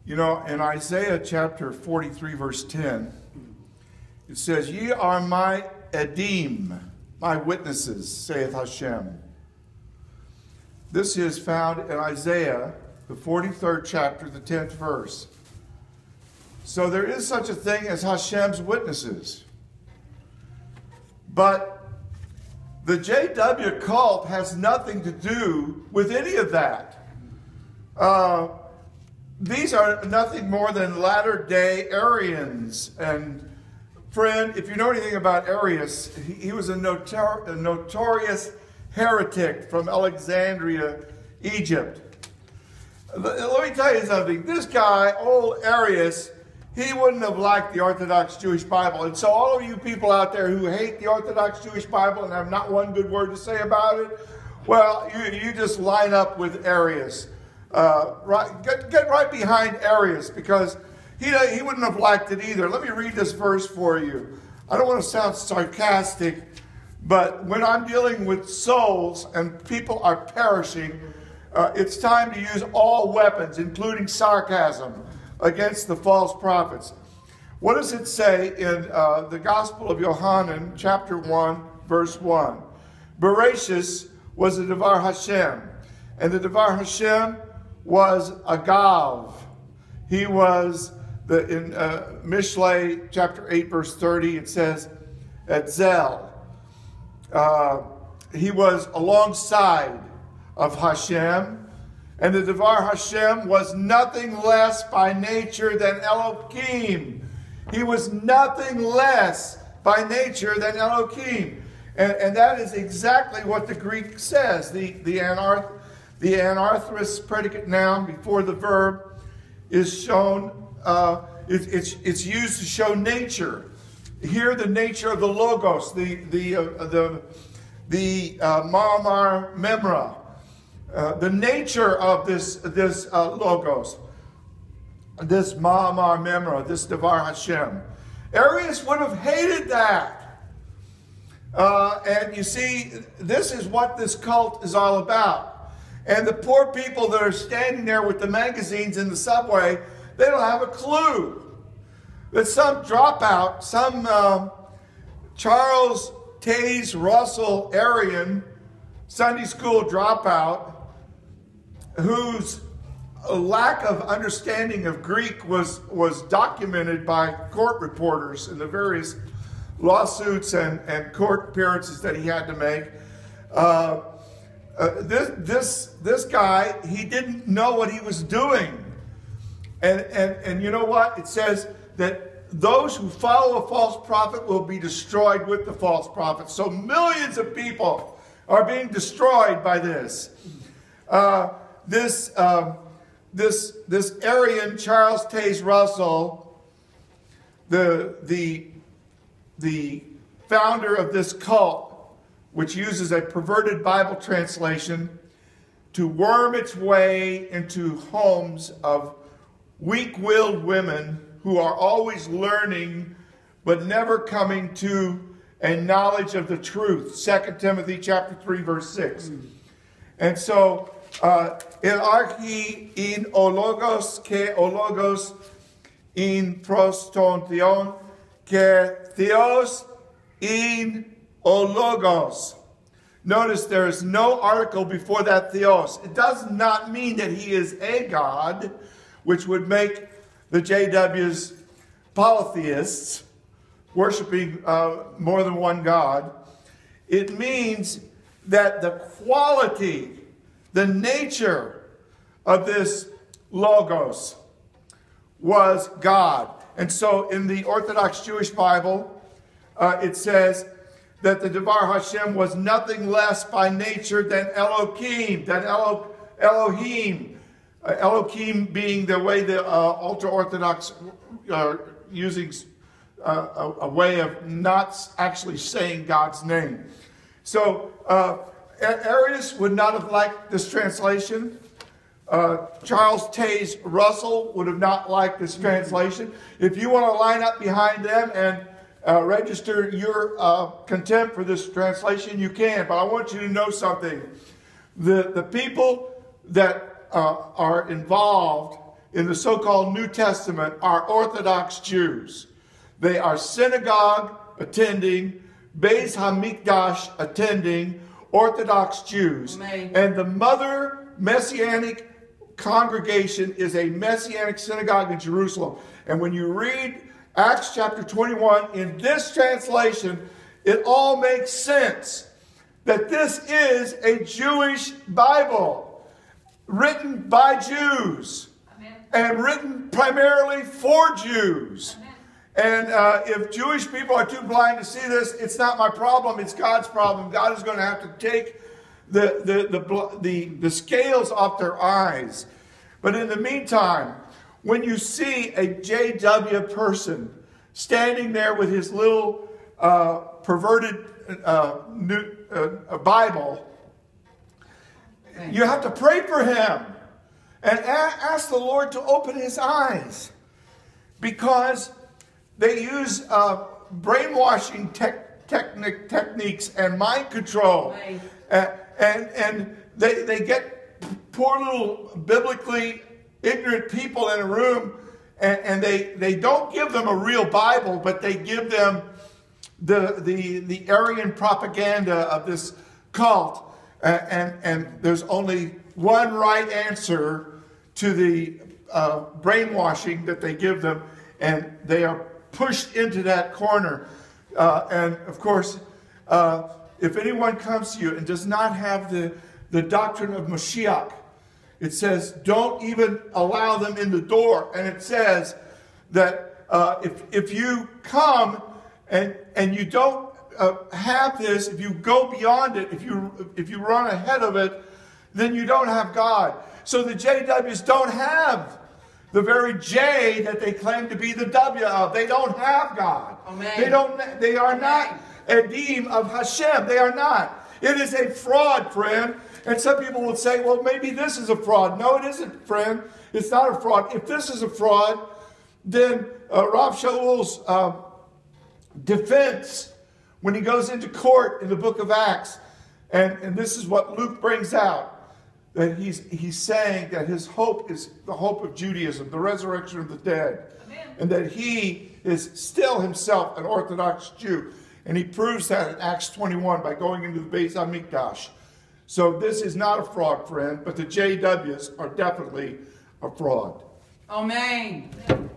You know, in Isaiah chapter 43, verse 10, it says, "Ye are my edim, my witnesses, saith Hashem." This is found in Isaiah, the 43rd chapter, the 10th verse. So there is such a thing as Hashem's witnesses. But the JW cult has nothing to do with any of that. These are nothing more than latter-day Arians. And friend, if you know anything about Arius, he was a notorious heretic from Alexandria, Egypt. Let me tell you something. This guy, old Arius, he wouldn't have liked the Orthodox Jewish Bible. And so all of you people out there who hate the Orthodox Jewish Bible and have not one good word to say about it, well, you just line up with Arius. Get right behind Arius, because he wouldn't have liked it either. Let me read this verse for you. I don't want to sound sarcastic, but when I'm dealing with souls and people are perishing, it's time to use all weapons, including sarcasm, against the false prophets. What does it say in the Gospel of Yohanan, chapter 1, verse 1? Bereshis was the Devar Hashem, and the Devar Hashem was Agav. He was, in Mishlei chapter 8, verse 30, it says, Etzel. He was alongside of Hashem, and the Devar Hashem was nothing less by nature than Elohim. He was nothing less by nature than Elohim. And that is exactly what the Greek says. The anarthrous predicate noun before the verb is shown, it's used to show nature. Here, the nature of the logos, the Ma'amar Memra, the nature of this logos, this Ma'amar Memra, this Devar Hashem. Arius would have hated that. And you see, this is what this cult is all about. And the poor people that are standing there with the magazines in the subway, they don't have a clue that some dropout, some Charles Taze Russell Arian Sunday school dropout, whose lack of understanding of Greek was documented by court reporters in the various lawsuits and court appearances that he had to make. This guy, he didn't know what he was doing. And you know what? It says that those who follow a false prophet will be destroyed with the false prophet. So millions of people are being destroyed by this. This Arian, Charles Taze Russell, the founder of this cult, which uses a perverted Bible translation to worm its way into homes of weak-willed women who are always learning but never coming to a knowledge of the truth. 2 Timothy chapter 3, verse 6. And so, in archi in ologos ke ologos in prostontion ke theos in ologos. Notice there is no article before that theos. It does not mean that he is a god, which would make the JWs polytheists, worshiping more than one god. It means that the quality, the nature of this logos was God. And so in the Orthodox Jewish Bible, it says that the Devar Hashem was nothing less by nature than Elohim, Elohim. Elohim being the way the ultra-Orthodox are using a way of not actually saying God's name. So Arius would not have liked this translation. Charles Taze Russell would have not liked this translation. If you want to line up behind them and register your contempt for this translation, you can. But I want you to know something. The people that are involved in the so-called New Testament are Orthodox Jews. They are synagogue attending, Beis Hamikdash attending Orthodox Jews. Amen. And the mother Messianic congregation is a Messianic synagogue in Jerusalem. And when you read Acts chapter 21 in this translation, it all makes sense that this is a Jewish Bible written by Jews. Amen. And written primarily for Jews. Amen. And if Jewish people are too blind to see this, it's not my problem, it's God's problem. God is going to have to take the scales off their eyes. But in the meantime, when you see a JW person standing there with his little perverted Bible, you have to pray for him and ask the Lord to open his eyes, because they use brainwashing techniques and mind control. Right. And they get poor little biblically ignorant people in a room, and they don't give them a real Bible, but they give them the Aryan propaganda of this cult. And there's only one right answer to the brainwashing that they give them, and they are pushed into that corner. And of course, if anyone comes to you and does not have the doctrine of Mashiach, it says don't even allow them in the door. And it says that if you come and you don't have this, if you go beyond it, if you run ahead of it, then you don't have God. So the JWs don't have the very J that they claim to be the W of. They don't have God. Amen. They are not Edim of Hashem. They are not. It is a fraud, friend. And some people will say, well, maybe this is a fraud. No, it isn't, friend. It's not a fraud. If this is a fraud, then Rav Shaul's defense when he goes into court in the book of Acts, and this is what Luke brings out, that he's saying that his hope is the hope of Judaism, the resurrection of the dead. Amen. And that he is still himself an Orthodox Jew. And he proves that in Acts 21 by going into the Beis Hamikdash. So this is not a fraud, friend, but the JWs are definitely a fraud. Amen.